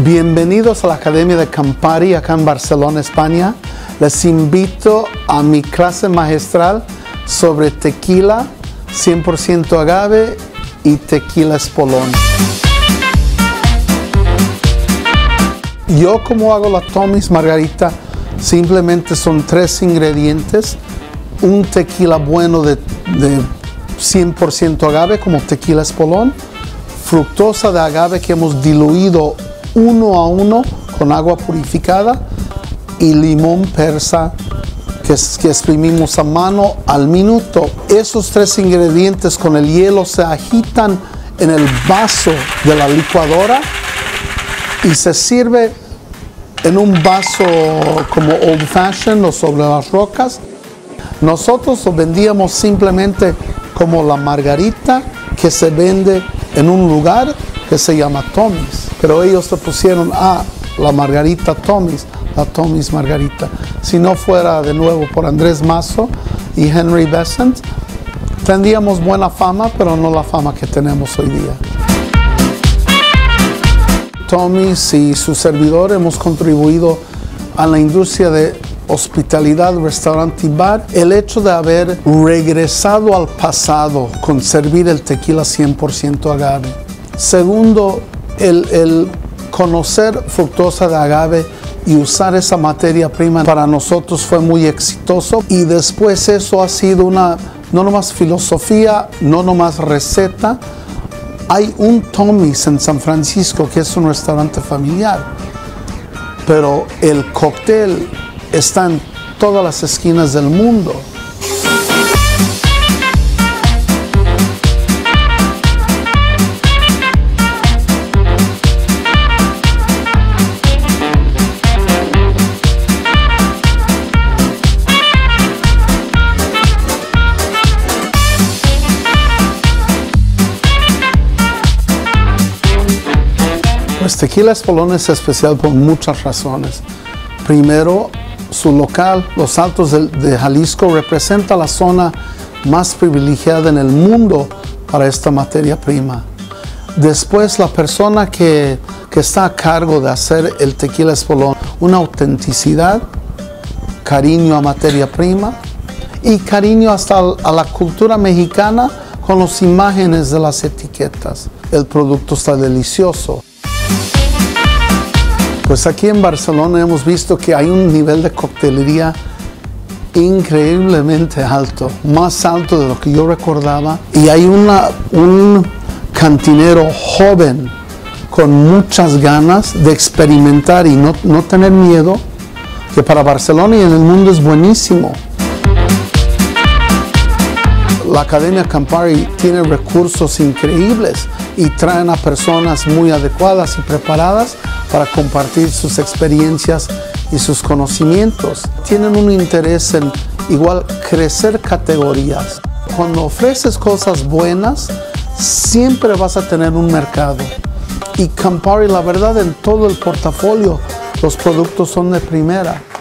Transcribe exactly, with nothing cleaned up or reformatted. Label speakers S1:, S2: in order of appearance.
S1: Bienvenidos a la Academia de Campari acá en Barcelona, España. Les invito a mi clase magistral sobre tequila cien por ciento agave y tequila espolón. Yo como hago la Tommy's Margarita, simplemente son tres ingredientes. Un tequila bueno de, de cien por ciento agave como tequila espolón, fructosa de agave que hemos diluido uno a uno con agua purificada y limón persa que, que exprimimos a mano al minuto. Esos tres ingredientes con el hielo se agitan en el vaso de la licuadora y se sirve en un vaso como old fashioned o sobre las rocas. Nosotros lo vendíamos simplemente como la margarita que se vende en un lugar que se llama Tommy's, pero ellos le pusieron a la margarita Tommy's, la Tommy's Margarita. Si no fuera de nuevo por Andrés Mazo y Henry Besant, tendríamos buena fama, pero no la fama que tenemos hoy día. Tommy's y su servidor hemos contribuido a la industria de hospitalidad, restaurante y bar. El hecho de haber regresado al pasado con servir el tequila cien por ciento agave. Segundo, el, el conocer fructosa de agave y usar esa materia prima para nosotros fue muy exitoso. Y después eso ha sido una, no nomás filosofía, no nomás receta. Hay un Tommy's en San Francisco que es un restaurante familiar, pero el cóctel está en todas las esquinas del mundo. Pues tequila espolón es especial por muchas razones. Primero, su local, Los Altos de, de Jalisco, representa la zona más privilegiada en el mundo para esta materia prima. Después, la persona que, que está a cargo de hacer el tequila espolón, una autenticidad, cariño a materia prima y cariño hasta a la cultura mexicana con las imágenes de las etiquetas. El producto está delicioso. Pues aquí en Barcelona hemos visto que hay un nivel de coctelería increíblemente alto, más alto de lo que yo recordaba. Y hay una, un cantinero joven con muchas ganas de experimentar y no, no tener miedo, que para Barcelona y en el mundo es buenísimo. La Academia Campari tiene recursos increíbles y traen a personas muy adecuadas y preparadas para compartir sus experiencias y sus conocimientos. Tienen un interés en igual crecer categorías. Cuando ofreces cosas buenas, siempre vas a tener un mercado. Y Campari, la verdad, en todo el portafolio, los productos son de primera.